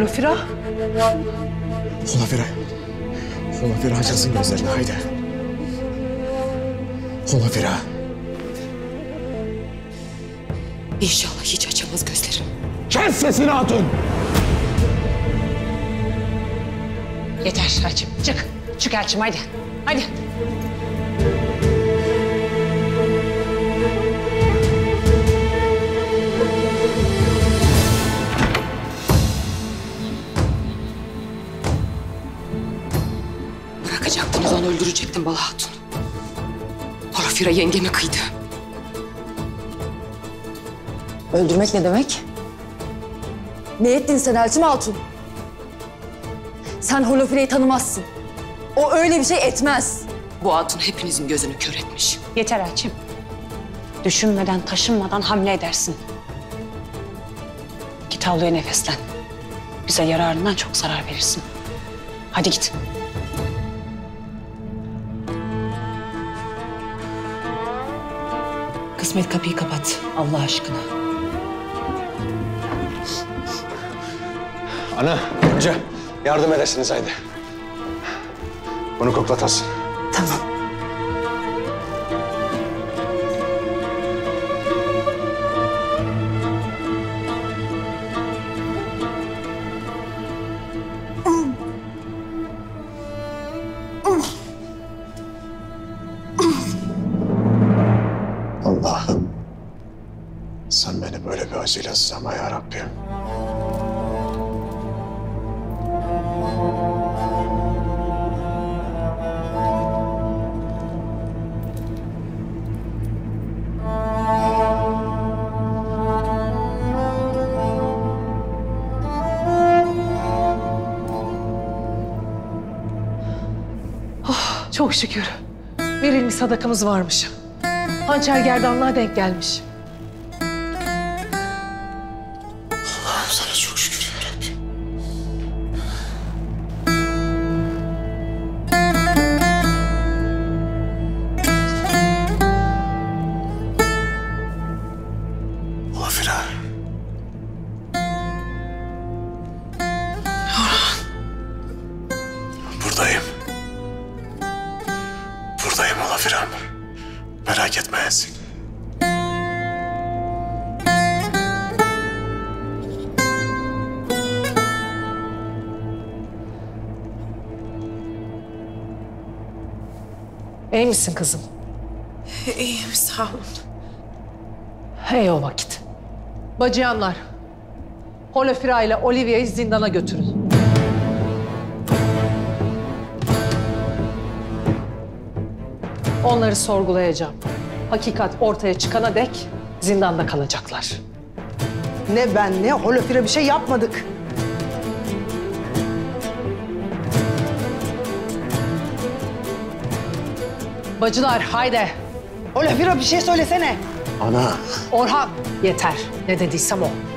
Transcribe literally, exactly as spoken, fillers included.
Holofira? Holofira. Holofira açılsın gözlerini haydi. Holofira. İnşallah hiç açamaz gözlerim. Kes sesini hatun! Yeter Elçim, çık. Çık Elçim, haydi. Haydi. Bırakacaktınız onu, öldürecektim Bala Hatun. Holofira yengeme kıydı. Öldürmek ne demek? Ne ettin sen Elçim Hatun? Sen Holofira'yı tanımazsın. O öyle bir şey etmez. Bu hatun hepinizin gözünü kör etmiş. Yeter Elçim. Düşünmeden, taşınmadan hamle edersin. Git avluya nefeslen. Bize yararından çok zarar verirsin. Hadi git. Kısmet, kapıyı kapat Allah aşkına. Ana, amca yardım edersiniz haydi. Bunu koklatasın. Tamam. Allah'ım sen beni böyle bir acıyla sınama ya Rabbim. Çok şükür. Verilmiş sadakamız varmış. Hançer gerdanlığa denk gelmiş. Allah'ım sana çok şükür ya Rabbim. Holofira. Buradayım. Buradayım Holofira'm. Merak etmeyesin. İyi misin kızım? İyiyim, sağ olun. Hey o vakit. Bacıyanlar, Holofira ile Olivia'yı zindana götürün. Onları sorgulayacağım. Hakikat ortaya çıkana dek zindanda kalacaklar. Ne ben ne Holofira bir şey yapmadık. Bacılar haydi. Holofira bir şey söylesene. Ana. Orhan yeter. Ne dediysem o.